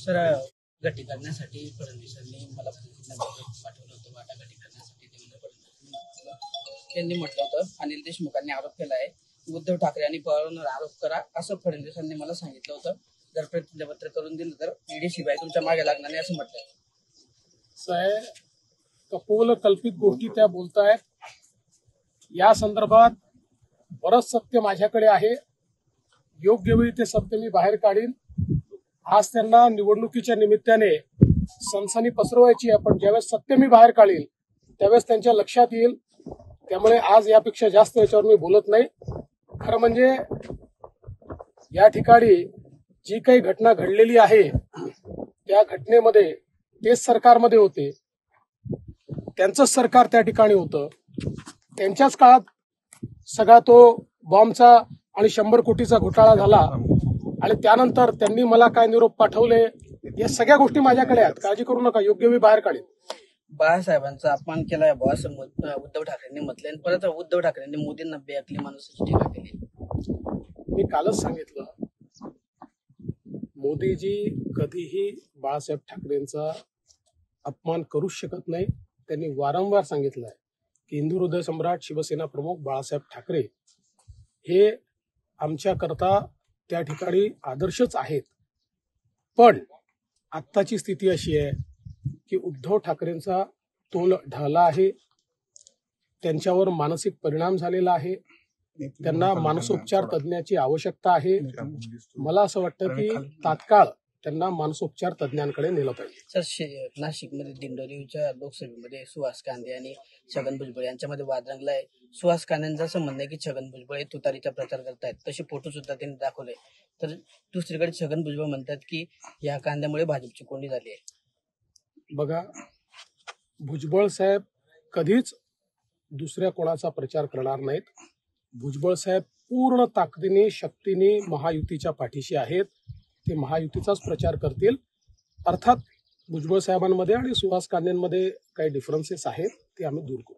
Sir, गटी करण्यासाठी फडणवीसांनी मला पाठवलं होतं वाटाघाटी करण्यासाठी देवेंद्र फडणवीस यांनी म्हटलं होतं. अनिल देशमुखांनी आरोप केला आहे की उद्धव ठाकरे यांनी पवारांवर आरोप करा असं फडणवीसांनी मला सांगितलं होतं. जर प्रतिज्ञापत्र करून दिलं तर ईडी शिवाय तुमच्या मागे लागणार नाही असं म्हटलं. साहेब, कपोल कल्पित गोष्टी त्या बोलतायत. या संदर्भात बरंच सत्य माझ्याकडे आहे. योग्य वेळी ते सत्य मी बाहेर काढीन. आज त्यांना निवडणुकीच्या निमित्ताने सनसनी पसरवायची आहे, पण ज्यावेळेस सत्य मी बाहेर काढील त्यावेळेस त्यांच्या लक्षात येईल. त्यामुळे आज यापेक्षा जास्त याच्यावर मी बोलत नाही. खरं म्हणजे या ठिकाणी जी काही घटना घडलेली आहे त्या घटनेमध्ये तेच सरकारमध्ये होते, त्यांचंच सरकार त्या ठिकाणी होतं. त्यांच्याच काळात सगळा तो बॉम्बचा आणि 100 कोटीचा घोटाळा झाला आणि त्यानंतर त्यांनी मला काय निरोप पाठवले या सगळ्या गोष्टी माझ्याकडे आहेत. काळजी करू नका, योग्य वेळी बाहेर काढेल. बाळासाहेबांचा अपमान केलाय बॉस उद्धव ठाकरेंनी म्हटलंय. परत उद्धव ठाकरेंनी मोदींना बेअकली माणूसाची टीका केली. मी कालच सांगितलं, मोदीजी कधीही बाळासाहेब ठाकरेंचा अपमान करूच शकत नाही. त्यांनी वारंवार सांगितलंय की हिंदू हृदय सम्राट शिवसेना प्रमुख बाळासाहेब ठाकरे हे आमच्याकरता त्या ठिकाणी आदर्शच आहेत. पण आत्ताची स्थिती अशी आहे की उद्धव ठाकरेंचा तोल ढळला आहे, त्यांच्यावर मानसिक परिणाम झालेला आहे, त्यांना मानसोपचार तज्ज्ञाची आवश्यकता आहे. मला असं वाटतं की तात्काळ त्यांना मानसोपचार तज्ज्ञांकडे नेलं पाहिजे. सर, नाशिकमध्ये दिंडोरीच्या लोकसभेमध्ये सुहास कांदे आणि छगन भुजबळ यांच्यामध्ये वाद रंगलाय. सुहास कांदेंचं असं म्हणणं आहे की छगन भुजबळ हे तुतारीचा प्रचार करतायत. तसे फोटो सुद्धा त्यांनी दाखवले. तर दुसरीकडे छगन भुजबळ म्हणतात की या कांद्यामुळे भाजपची कोंडी झाली आहे. बघा, भुजबळ साहेब कधीच दुसऱ्या कोणाचा प्रचार करणार नाहीत. भुजबळ साहेब पूर्ण ताकदीने शक्तीने महायुतीच्या पाठीशी आहेत. ते महायुतीचाच प्रचार करतील. अर्थात भुजबळ साहेबांमध्ये आणि सुहास कांदेंमध्ये काही डिफरन्सेस आहेत, ते आम्ही दूर करू.